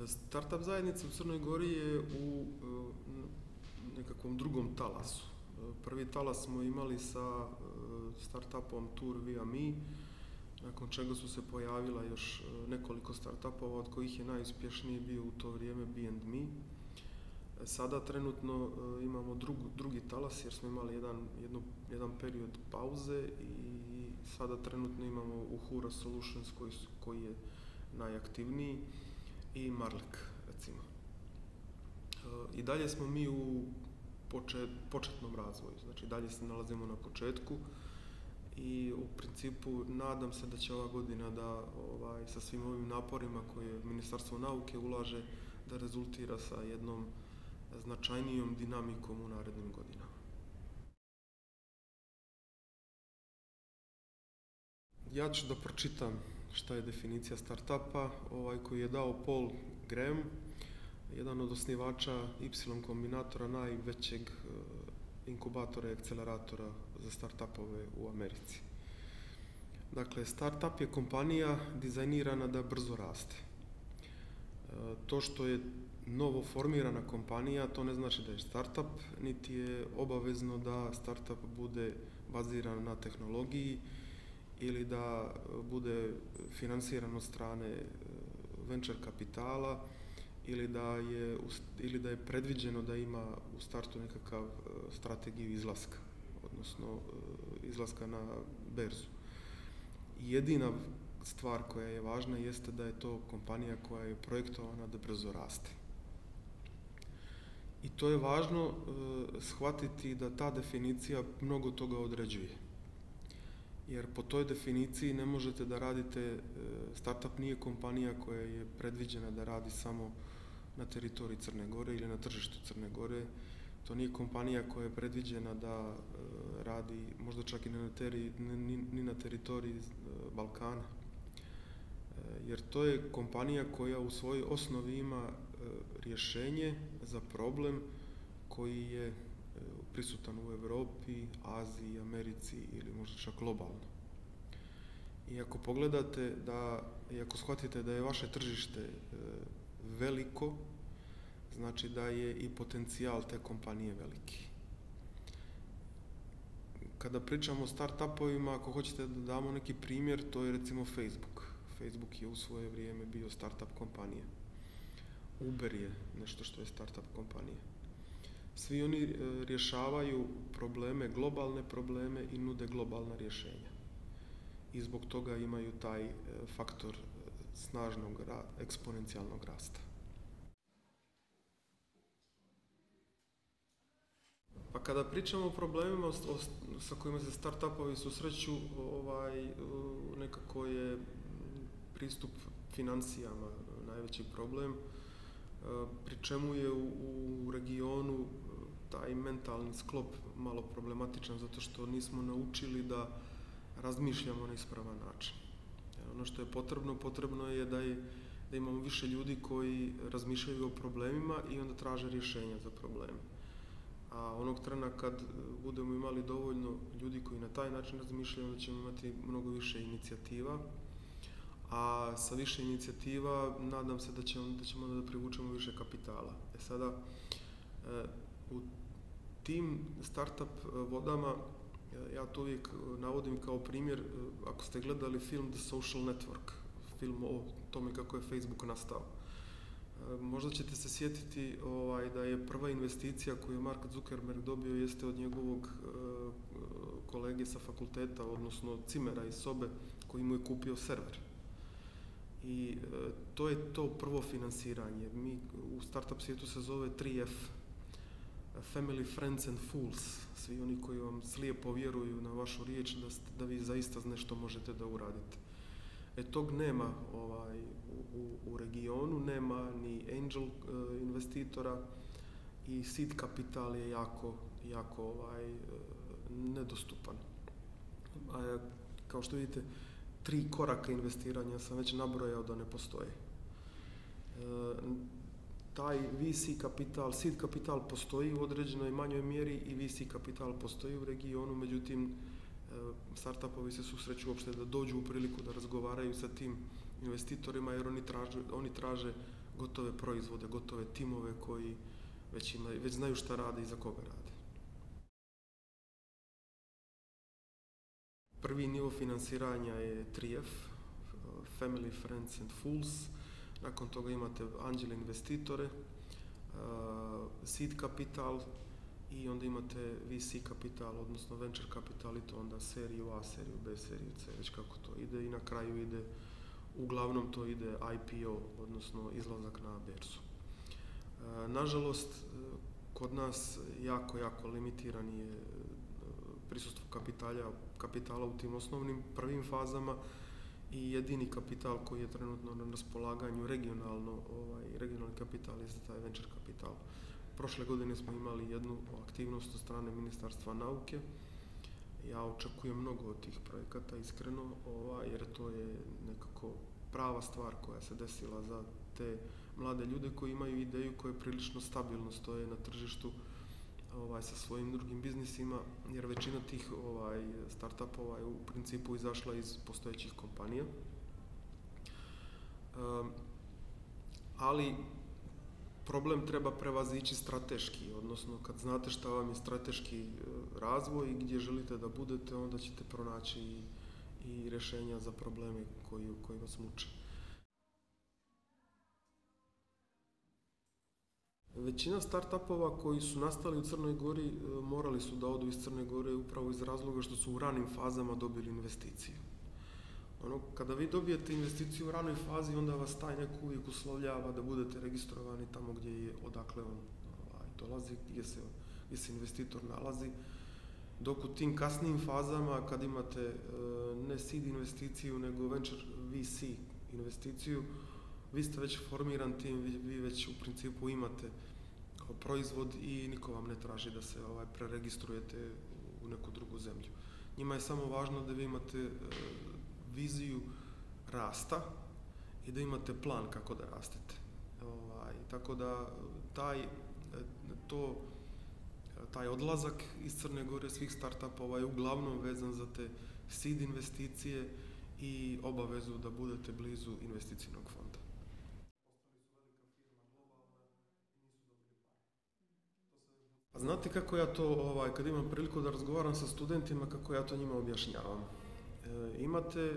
Startup zajednica u Crnoj Gori je u nekakvom drugom talasu. Prvi talas smo imali sa startupom Tour Via Me, nakon čega su se pojavila još nekoliko startupova, od kojih je najuspješniji bio u to vrijeme B&Me. Sada trenutno imamo drugi talas jer smo imali jedan period pauze i sada trenutno imamo Uhura Solutions koji je najaktivniji i Marlek, recimo. I dalje smo mi u početnom razvoju, znači dalje se nalazimo na početku i u principu nadam se da će ova godina da sa svim ovim naporima koje Ministarstvo nauke ulaže da rezultira sa jednom značajnijom dinamikom u narednim godinama. Ja ću da pročitam šta je definicija startupa, koji je dao Paul Graham, jedan od osnivača Y kombinatora, najvećeg inkubatora i akceleratora za startupove u Americi. Dakle, startup je kompanija dizajnirana da brzo raste. To što je novo formirana kompanija, to ne znači da je startup, niti je obavezno da startup bude baziran na tehnologiji ili da bude finansiran od strane venture kapitala ili da je predviđeno da ima u startu nekakav strategiju izlaska, odnosno izlaska na berzu. Jedina stvar koja je važna jeste da je to kompanija koja je projektovana da brzo raste. I to je važno shvatiti da ta definicija mnogo toga određuje. Jer po toj definiciji ne možete da radite, startup nije kompanija koja je predviđena da radi samo na teritoriji Crne Gore ili na tržištu Crne Gore. To nije kompanija koja je predviđena da radi možda čak i ni na teritoriji Balkana. Jer to je kompanija koja u svojoj osnovi ima rješenje za problem koji je prisutan u Europi, Aziji, Americi ili možda čak globalno. I ako pogledate i ako shvatite da je vaše tržište veliko, znači da je i potencijal te kompanije veliki. Kada pričamo o startupovima, ako hoćete da damo neki primjer, to je recimo Facebook. Facebook je u svoje vrijeme bio startup kompanija. Uber je nešto što je startup kompanija. Svi oni rješavaju probleme, globalne probleme i nude globalna rješenja. I zbog toga imaju taj faktor snažnog, eksponencijalnog rasta. Pa kada pričamo o problemima sa kojima se startupovi susreću, nekako je pristup financijama najveći problem, pri čemu je u regionu taj mentalni sklop malo problematičan zato što nismo naučili da razmišljamo na ispravan način. Ono što je potrebno je da imamo više ljudi koji razmišljaju o problemima i onda traže rješenja za probleme. A onog trena kad budemo imali dovoljno ljudi koji na taj način razmišljaju, onda ćemo imati mnogo više inicijativa. A sa više inicijativa nadam se da ćemo da privučemo više kapitala. Sada, u tim startup vodama, ja to uvijek navodim kao primjer, ako ste gledali film The Social Network, film o tome kako je Facebook nastao. Možda ćete se sjetiti da je prva investicija koju je Mark Zuckerberg dobio jeste od njegovog kolege sa fakulteta, odnosno cimera iz sobe koji mu je kupio server. I to je to prvo finansiranje. Mi u startup svijetu se zove 3F. Family, Friends and Fools. Svi oni koji vam slijepo vjeruju na vašu riječ da vi zaista nešto možete da uradite. Tog nema u regionu, nema ni angel investitora i seed kapital je jako nedostupan. Kao što vidite, 3 koraka investiranja sam već nabrojao da ne postoje. Taj VC kapital, seed kapital postoji u određenoj manjoj mjeri i VC kapital postoji u regionu, međutim startupovi se susreću uopšte da dođu u priliku da razgovaraju sa tim investitorima jer oni traže gotove proizvode, gotove timove koji već znaju šta rade i za koga rade. Prvi nivo financiranja je 3F, Family, Friends and Fools. Nakon toga imate anđele investitore, seed kapital i onda imate VC kapital, odnosno venture kapital i to onda seriju A, seriju B, seriju C, već kako to ide i na kraju ide, uglavnom to ide IPO, odnosno izlazak na berzu. Nažalost, kod nas jako limitiran je prisustvo kapitala u tim osnovnim prvim fazama i jedini kapital koji je trenutno na raspolaganju regionalni kapital je taj venture kapital. Prošle godine smo imali jednu aktivnost od strane Ministarstva nauke. Ja očekujem mnogo od tih projekata, iskreno, jer to je nekako prava stvar koja se desila za te mlade ljude koji imaju ideju koja prilično stabilno stoje na tržištu sa svojim drugim biznisima, jer većina tih startupova je u principu izašla iz postojećih kompanija. Ali problem treba prevazići strateški, odnosno kad znate šta vam je strateški razvoj i gdje želite da budete, onda ćete pronaći i rješenja za probleme koji vas muče. Većina startupova koji su nastali u Crnoj Gori morali su da odu iz Crne Gore upravo iz razloga što su u ranim fazama dobili investiciju. Kada vi dobijete investiciju u ranoj fazi, onda vas taj neko uvijek uslovljava da budete registrovani tamo odakle on dolazi, gdje se investitor nalazi. Dok u tim kasnijim fazama, kad imate ne seed investiciju, nego venture VC investiciju, vi ste već formiran tim, vi već u principu imate proizvod i niko vam ne traži da se preregistrujete u neku drugu zemlju. Njima je samo važno da vi imate viziju rasta i da imate plan kako da rastete. Tako da taj odlazak iz Crne Gore svih startupova je uglavnom vezan za te seed investicije i obavezu da budete blizu investicijnog fonda. Znate kako ja to, kad imam priliku da razgovaram sa studentima, kako ja to njima objašnjavam. Imate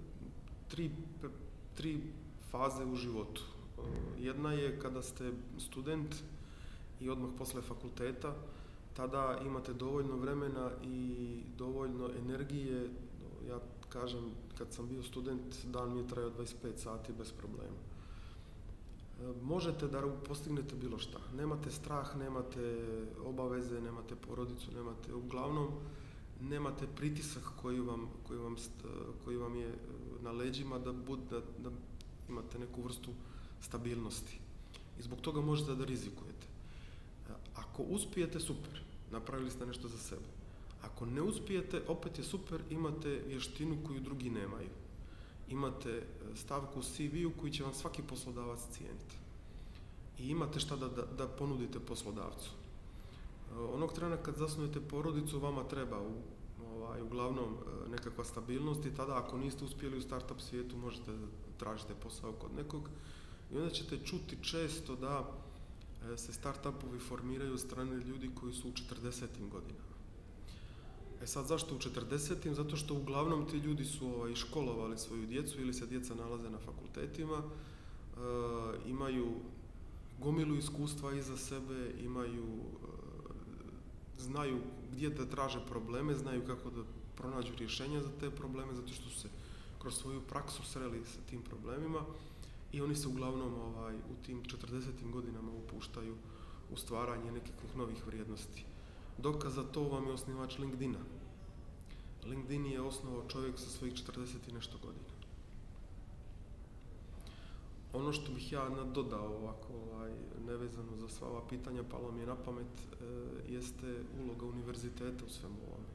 tri faze u životu. Jedna je kada ste student i odmah posle fakulteta, tada imate dovoljno vremena i dovoljno energije. Ja kažem, kad sam bio student, dan mi je trajao 25 sati bez problema. Možete da postignete bilo šta. Nemate strah, nemate obaveze, nemate porodicu, uglavnom nemate pritisak koji vam je na leđima da imate neku vrstu stabilnosti. I zbog toga možete da rizikujete. Ako uspijete, super, napravili ste nešto za sebe. Ako ne uspijete, opet je super, imate vještinu koju drugi nemaju. Imate stavku u CV-u koji će vam svaki poslodavac cijeniti. I imate šta da ponudite poslodavcu. Onog trena kad zasnujete porodicu, vama treba uglavnom nekakva stabilnost i tada ako niste uspjeli u startup svijetu, možete tražiti posao kod nekog i onda ćete čuti često da se startupovi formiraju od strane ljudi koji su u 40. godinama. Sad zašto u 40. Zato što uglavnom ti ljudi su školovali svoju djecu ili se djeca nalaze na fakultetima, imaju gomilu iskustva iza sebe, znaju gdje da traže probleme, znaju kako da pronađu rješenja za te probleme, zato što su se kroz svoju praksu sreli sa tim problemima i oni se uglavnom u tim 40. godinama upuštaju u stvaranje nekakvih novih vrijednosti. Dokaz za to vam je osnivač LinkedIna. LinkedIn je osnovao čovjek sa svojih 40 i nešto godina. Ono što bih ja nadodao ovako, nevezano za sva ova pitanja, palo mi je na pamet, jeste uloga univerziteta u svemu ovome.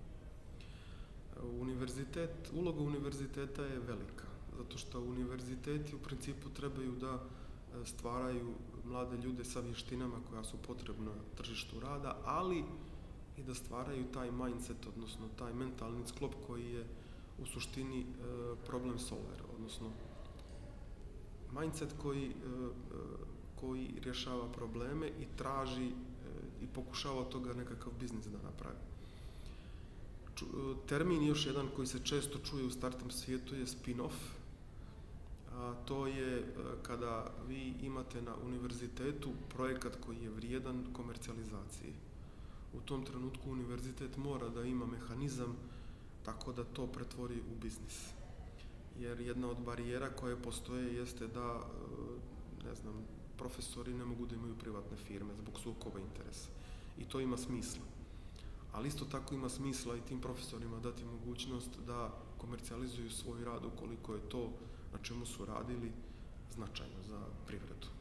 Uloga univerziteta je velika, zato što univerziteti u principu trebaju da stvaraju mlade ljude sa vještinama koja su potrebna tržištu rada, ali i da stvaraju taj mindset, odnosno taj mentalni sklop koji je u suštini problem solver, odnosno mindset koji koji rješava probleme i traži i pokušava od toga nekakav biznis da napravi. Termin još jedan koji se često čuje u startup svijetu je spin-off. To je kada vi imate na univerzitetu projekat koji je vrijedan komercijalizacije. U tom trenutku univerzitet mora da ima mehanizam tako da to pretvori u biznis. Jer jedna od barijera koje postoje jeste da, profesori ne mogu da imaju privatne firme zbog sukoba interesa. I to ima smisla. Ali isto tako ima smisla i tim profesorima dati mogućnost da komercijalizuju svoj rad ukoliko je to na čemu su radili značajno za privredu.